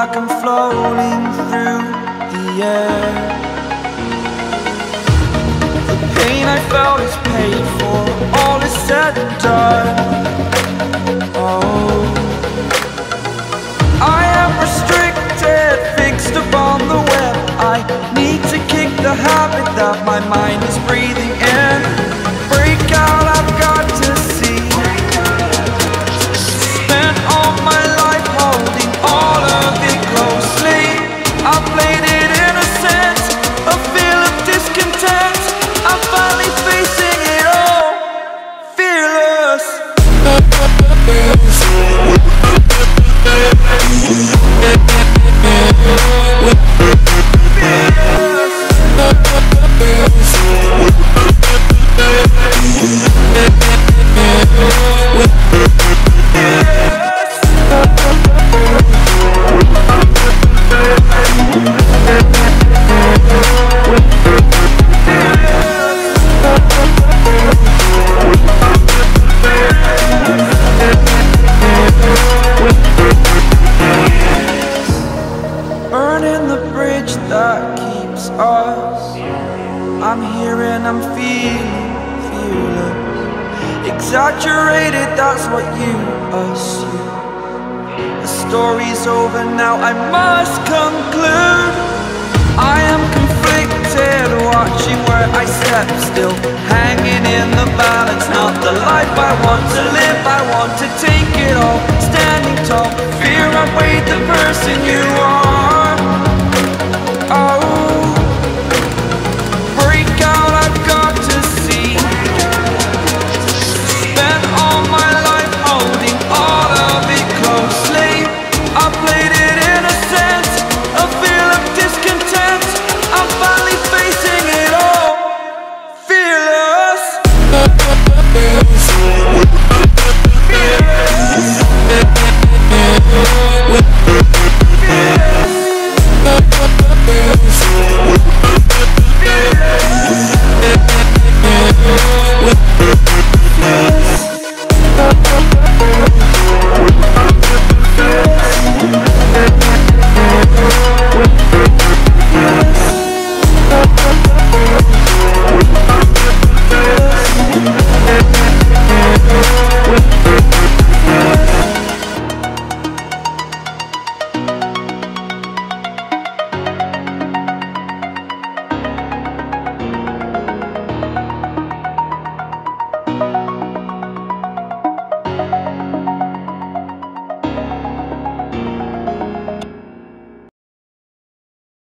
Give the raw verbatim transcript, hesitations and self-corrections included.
like I'm floating through the air. The pain I felt is paid for, all is said and done. Oh, I am restricted, fixed upon the web. I need to kick the habit that my mind is breathing in. Break out, I've got to see. Spent all my life holding all of it closely. I played it innocent, a feel of discontent. I'm finally facing it all, fearless. Burning the bridge that keeps us. I'm here and I'm feeling fearless. Exaggerated, that's what you assume. The story's over now, I must conclude. I am conflicted, watching where I step still, hanging in the balance. Not the life I want to live, I want to take it all. Standing tall, fear I weighed the person you